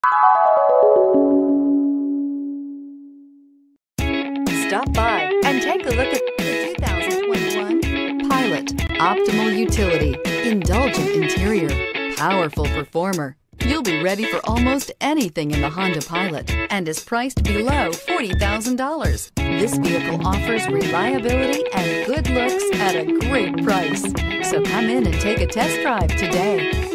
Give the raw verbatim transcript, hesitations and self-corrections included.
Stop by and take a look at the two thousand twenty-one Pilot. Optimal utility, indulgent interior, powerful performer. You'll be ready for almost anything in the Honda Pilot and is priced below forty thousand dollars. This vehicle offers reliability and good looks at a great price. So come in and take a test drive today.